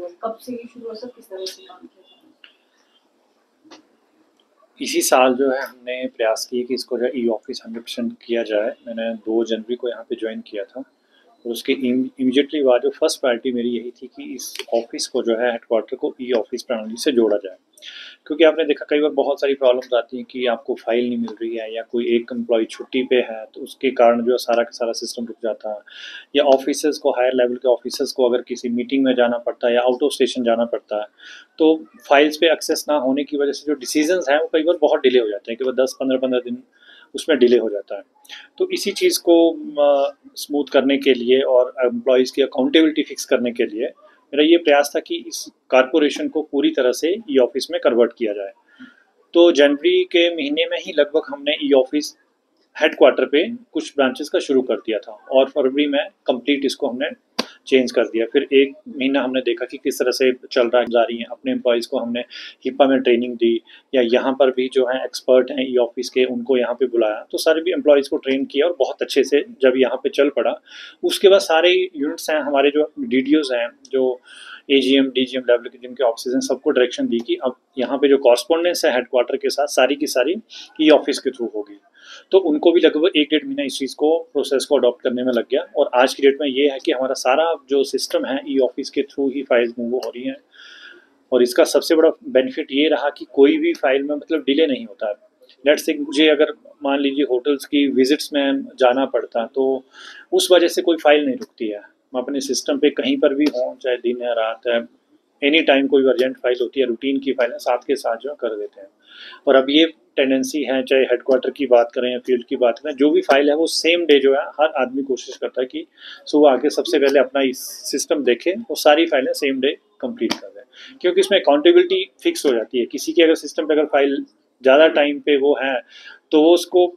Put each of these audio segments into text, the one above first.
है, कब से ये शुरू हुआ, सब किस तरह से काम किया जा रहा है? इसी साल जो है हमने प्रयास किए कि इसको जो ई ऑफिस 100% किया जाए। मैंने 2 जनवरी को यहाँ पे ज्वाइन किया था और उसके इमीडिएटली बाद जो फर्स्ट प्रायोरिटी मेरी यही थी कि इस ऑफिस को जो है हेडक्वार्टर को ई ऑफिस प्रणाली से जोड़ा जाए। क्योंकि आपने देखा कई बार बहुत सारी प्रॉब्लम्स आती हैं कि आपको फाइल नहीं मिल रही है या कोई एक एम्प्लॉय छुट्टी पे है तो उसके कारण जो है सारा का सारा सिस्टम रुक जाता है, या ऑफिसर्स को, हायर लेवल के ऑफिसर्स को अगर किसी मीटिंग में जाना पड़ता है या आउट ऑफ स्टेशन जाना पड़ता है तो फाइल्स पे एक्सेस ना होने की वजह से जो डिसीजंस हैं वो कई बार बहुत डिले हो जाते हैं कि वो 10-15 दिन उसमें डिले हो जाता है। तो इसी चीज़ को स्मूथ करने के लिए और एम्प्लॉयज़ की अकाउंटेबिलिटी फिक्स करने के लिए मेरा ये प्रयास था कि इस कारपोरेशन को पूरी तरह से ई ऑफिस में कन्वर्ट किया जाए। तो जनवरी के महीने में ही लगभग हमने ई ऑफिस हेडक्वार्टर पे कुछ ब्रांचेस का शुरू कर दिया था और फरवरी में कंप्लीट इसको हमने चेंज कर दिया। फिर 1 महीना हमने देखा कि किस तरह से चल रहा है, जा रही हैं। अपने एम्प्लॉयज़ को हमने हिपा में ट्रेनिंग दी, या यहाँ पर भी जो हैं एक्सपर्ट हैं ई ऑफिस के उनको यहाँ पे बुलाया, तो सारे भी एम्प्लॉयज़ को ट्रेन किया और बहुत अच्छे से जब यहाँ पे चल पड़ा, उसके बाद सारे यूनिट्स हैं हमारे, जो डीडीओज़ हैं, जो एजीएम डीजीएम लेवल के जिनके ऑफिस हैं, सबको डायरेक्शन दी कि अब यहाँ पे जो कॉरस्पॉन्डेंस है हेडक्वार्टर के साथ सारी की सारी ई ऑफिस के थ्रू होगी। तो उनको भी लगभग 1-1.5 महीना इस चीज़ को, प्रोसेस को अडॉप्ट करने में लग गया और आज की डेट में ये है कि हमारा सारा जो सिस्टम है ई ऑफिस के थ्रू ही फाइल्स मूव हो रही हैं। और इसका सबसे बड़ा बेनिफिट ये रहा कि कोई भी फाइल में मतलब डिले नहीं होता है। लेट्स से मुझे अगर मान लीजिए होटल्स की विजिट्स में जाना पड़ता तो उस वजह से कोई फाइल नहीं रुकती है। मैं अपने सिस्टम पे कहीं पर भी हूँ, चाहे दिन है रात है, एनी टाइम कोई अर्जेंट फाइल होती है, रूटीन की फाइल है, साथ के साथ जो कर देते हैं। और अब ये टेंडेंसी है, चाहे हेडक्वार्टर की बात करें या फील्ड की बात करें, जो भी फाइल है वो सेम डे जो है हर आदमी कोशिश करता है कि सुबह आके सबसे पहले अपना इस सिस्टम देखे और सारी फाइलें सेम डे कंप्लीट कर दें, क्योंकि इसमें अकाउंटेबिलिटी फिक्स हो जाती है। किसी की अगर सिस्टम पे अगर फाइल ज़्यादा टाइम पे वो है तो वो उसको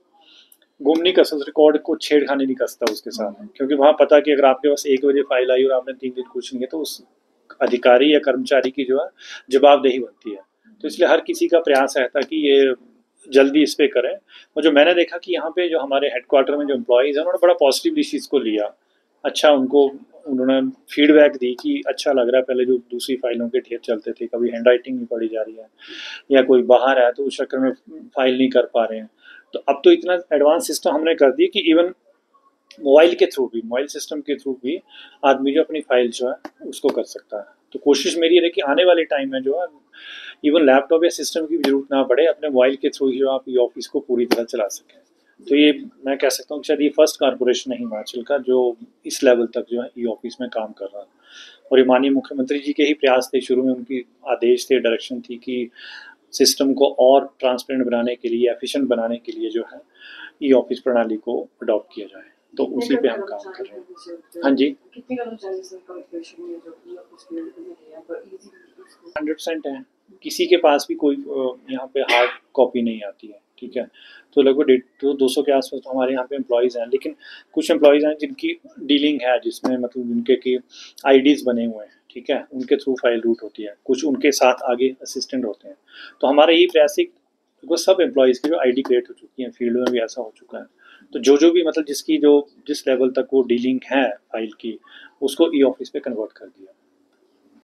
गुम नहीं कर सकता, रिकॉर्ड को छेड़खानी नहीं कर सकता उसके साथ, क्योंकि वहाँ पता कि अगर आपके पास 1 बजे फाइल आई और आपने 3 दिन कुछ नहीं है तो उस अधिकारी या कर्मचारी की जो है जवाबदेही बनती है। तो इसलिए हर किसी का प्रयास रहता है कि ये जल्दी इस पे करें। और जो मैंने देखा कि यहाँ पे जो हमारे हेडक्वार्टर में जो एम्प्लॉयज़ हैं उन्होंने बड़ा पॉजिटिवली इस चीज़ को लिया। अच्छा, उन्होंने फीडबैक दी कि अच्छा लग रहा है, पहले जो दूसरी फाइलों के ढेर चलते थे, कभी हैंड राइटिंग नहीं पढ़ी जा रही है या कोई बाहर है तो उस चक्कर में फाइल नहीं कर पा रहे हैं। तो अब तो इतना एडवांस सिस्टम हमने कर दिया कि इवन मोबाइल के थ्रू भी, मोबाइल सिस्टम के थ्रू भी आदमी जो अपनी फाइल जो है उसको कर सकता है। तो कोशिश मेरी है कि आने वाले टाइम में जो है इवन लैपटॉप या सिस्टम की जरूरत ना पड़े, अपने मोबाइल के थ्रू ही आप ये ऑफिस को पूरी तरह चला सकें। तो ये मैं कह सकता हूँ कि शायद ये फर्स्ट कारपोरेशन है हिमाचल का जो इस लेवल तक जो है ई ऑफिस में काम कर रहा है। और ये माननीय मुख्यमंत्री जी के ही प्रयास थे, शुरू में उनकी आदेश थे, डायरेक्शन थी कि सिस्टम को और ट्रांसपेरेंट बनाने के लिए, एफिशिएंट बनाने के लिए जो है ई ऑफिस प्रणाली को अडॉप्ट किया जाए। तो उसी पे हम काम कर रहे हैं। हाँ जी, कितने कर्मचारी सर कॉर्पोरेशन में जो ई ऑफिस फील्ड में है पर इजी 100% है। किसी के पास भी कोई यहाँ पे हार्ड कॉपी नहीं आती है, ठीक है। तो लगभग 200 के आसपास तो हमारे यहाँ पे एम्प्लॉयज़ हैं, लेकिन कुछ एम्प्लॉयज़ हैं जिनकी डीलिंग है, जिसमें मतलब जिनके की आईडीज़ बने हुए हैं, ठीक है, उनके थ्रू फाइल रूट होती है, कुछ उनके साथ आगे असिस्टेंट होते हैं। तो हमारा यही प्रयास है वो सब एम्प्लॉयज़ की जो आईडी क्रिएट हो चुकी है, फील्ड में भी ऐसा हो चुका है। तो जो भी मतलब जिसकी जो जिस लेवल तक वो डीलिंग है फाइल की, उसको ई ऑफिस पे कन्वर्ट कर दिया।